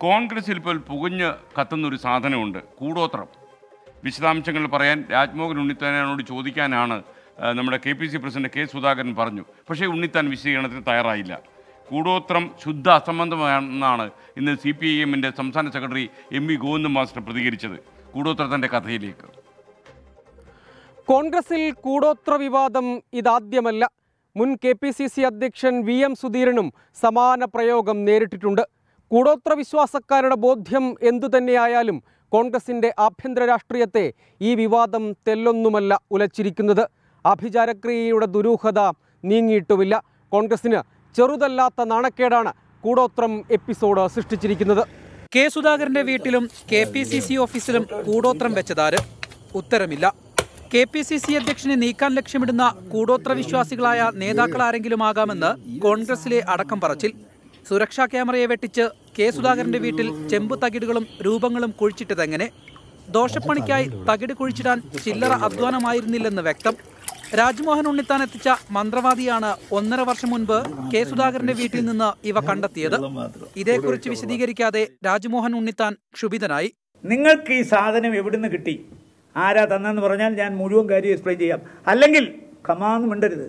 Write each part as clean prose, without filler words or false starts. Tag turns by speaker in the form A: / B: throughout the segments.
A: കോൺഗ്രസിൽ ഇപ്പോൾ പുകഞ്ഞ് കത്തുന്നൊരു സാധനമുണ്ട്, കൂടോത്രം. വിശദാംശങ്ങൾ പറയാൻ രാജ്മോഹൻ ഉണ്ണിത്താനോട് ചോദിക്കാനാണ് നമ്മുടെ KPC പ്രസിഡന്റ് K. സുധാകരൻ പറഞ്ഞു. പക്ഷേ ഉണ്ണിത്താൻ വിശദീകരണത്തിന് തയ്യാറായില്ല. കൂടോത്രം ശുദ്ധ അസംബന്ധമാണെന്നാണ് ഇന്ന് CPIM സംസ്ഥാന സെക്രട്ടറി MV ഗോവിന്ദൻ മാസ്റ്റർ പ്രതികരിച്ചത്. കൂടോത്രത്തിൻ്റെ കഥയിലേക്ക്.
B: കോൺഗ്രസിൽ കൂടോത്ര വിവാദം ഇതാദ്യമല്ല. മുൻ KPCC അധ്യക്ഷൻ VM സുധീരനും സമാന പ്രയോഗം നേരിട്ടിട്ടുണ്ട്. കൂടോത്ര വിശ്വാസക്കാരുടെ ബോധ്യം എന്തുതന്നെയായാലും കോൺഗ്രസിൻ്റെ ആഭ്യന്തര രാഷ്ട്രീയത്തെ ഈ വിവാദം തെല്ലൊന്നുമല്ല ഉലച്ചിരിക്കുന്നത്. ആഭിചാരക്രിയയുടെ ദുരൂഹത നീങ്ങിയിട്ടുമില്ല. കോൺഗ്രസിന് ചെറുതല്ലാത്ത നാണക്കേടാണ് കൂടോത്രം എപ്പിസോഡ് സൃഷ്ടിച്ചിരിക്കുന്നത്.
C: K. സുധാകരന്റെ വീട്ടിലും KPCC ഓഫീസിലും കൂടോത്രം വെച്ചതാര്? ഉത്തരമില്ല. KPCC അധ്യക്ഷനെ നീക്കാൻ ലക്ഷ്യമിടുന്ന കൂടോത്ര വിശ്വാസികളായ നേതാക്കളാരെങ്കിലും ആകാമെന്ന് കോൺഗ്രസിലെ അടക്കം പറച്ചിൽ. സുരക്ഷാ ക്യാമറയെ വെട്ടിച്ച് K. സുധാകരന്റെ വീട്ടിൽ ചെമ്പ് തകിടുകളും രൂപങ്ങളും കുഴിച്ചിട്ടതെങ്ങനെ? ദോഷപ്പണിക്കായി തകിട് കുഴിച്ചിടാൻ ചില്ലറ അധ്വാനമായിരുന്നില്ലെന്ന് വ്യക്തം. രാജ്മോഹൻ ഉണ്ണിത്താൻ എത്തിച്ച മന്ത്രവാദിയാണ് 1.5 വർഷം മുൻപ് K. സുധാകരന്റെ വീട്ടിൽ നിന്ന് ഇവ കണ്ടെത്തിയത്. ഇതേക്കുറിച്ച് വിശദീകരിക്കാതെ രാജ്മോഹൻ ഉണ്ണിത്താൻ ക്ഷുഭിതനായി.
D: നിങ്ങൾക്ക് ഈ സാധനം എവിടുന്ന് കിട്ടി, ആരാ തന്നെന്ന് പറഞ്ഞാൽ ഞാൻ മുഴുവൻ കാര്യം എക്സ്പ്ലെയിൻ ചെയ്യാം, അല്ലെങ്കിൽ കമാന്ന് മിണ്ടരുത്.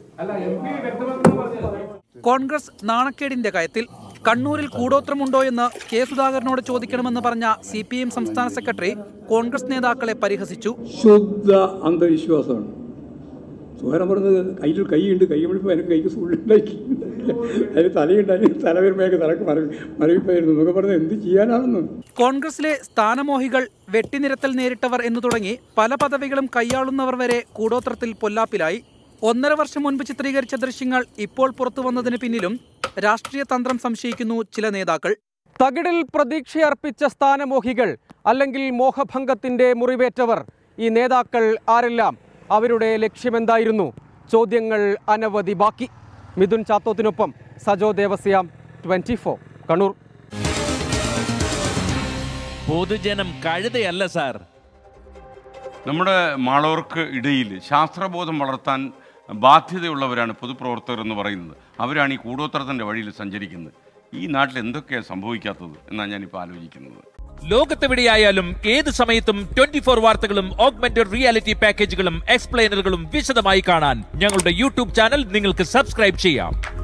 C: കോൺഗ്രസ് നാണക്കേടിന്റെ കയത്തിൽ. കണ്ണൂരിൽ കൂടോത്രമുണ്ടോ എന്ന് K. സുധാകരനോട് ചോദിക്കണമെന്ന് പറഞ്ഞ CPIM സംസ്ഥാന സെക്രട്ടറി കോൺഗ്രസ് നേതാക്കളെ പരിഹസിച്ചു.
E: ശുദ്ധ അന്ധവിശ്വാസമാണ്. സുധാകരൻ പറഞ്ഞത് കയ്യിൽ കൈയുണ്ട്, കൈ വിളിപ്പോൾ എനിക്ക് കൈക്ക് സുള്ളുണ്ടാക്കി, അതിന് തലയുണ്ടായി, തല വരുമ്പോഴേക്ക് തലക്ക് മരവിപ്പായിരുന്നു എന്നൊക്കെ പറഞ്ഞത് എന്ത് ചെയ്യാനാണെന്ന്.
C: കോൺഗ്രസിലെ സ്ഥാനമോഹികൾ, വെട്ടിനിരത്തൽ നേരിട്ടവർ എന്നു തുടങ്ങി പല പദവികളും കൈയാളുന്നവർ വരെ കൂടോത്രത്തിൽ പൊല്ലാപ്പിലായി. 1.5 വർഷം മുൻപ് ചിത്രീകരിച്ച ദൃശ്യങ്ങൾ ഇപ്പോൾ പുറത്തു വന്നതിന് പിന്നിലും രാഷ്ട്രീയ തന്ത്രം സംശയിക്കുന്നു ചില നേതാക്കൾ.
B: തകിടിൽ പ്രതീക്ഷയർപ്പിച്ച സ്ഥാനമോഹികൾ, അല്ലെങ്കിൽ മോഹഭംഗത്തിന്റെ മുറിവേറ്റവർ, ഈ നേതാക്കൾ ആരെല്ലാം? അവരുടെ ലക്ഷ്യമെന്തായിരുന്നു? ചോദ്യങ്ങൾ അനവധി ബാക്കി. മിഥുൻ ചാത്തോത്തിനൊപ്പം സജോ ദേവസ്യാം, 24 കണ്ണൂർ.
F: പൊതുജനം കഴുതയല്ല സാർ.
A: നമ്മുടെ മാളവർക്ക് ഇടയിൽ ശാസ്ത്രബോധം വളർത്താൻ ബാധ്യതയുള്ളവരാണ് പൊതുപ്രവർത്തകർ എന്ന് പറയുന്നത്. അവരാണ് ഈ കൂടോത്രത്തിൻ്റെ വഴിയിൽ സഞ്ചരിക്കുന്നത്. ഈ നാട്ടിൽ എന്തൊക്കെയാണ് സംഭവിക്കാത്തത് എന്നാണ് ഞാനിപ്പോൾ ആലോചിക്കുന്നത്.
F: ലോകത്തെവിടെയായാലും ഏത് സമയത്തും 24 വാർത്തകളും ഓഗ്മെന്റഡ് റിയാലിറ്റി പാക്കേജുകളും എക്സ്പ്ലെയിനറുകളും വിശദമായി കാണാൻ ഞങ്ങളുടെ YouTube ചാനൽ നിങ്ങൾക്ക് സബ്സ്ക്രൈബ് ചെയ്യാം.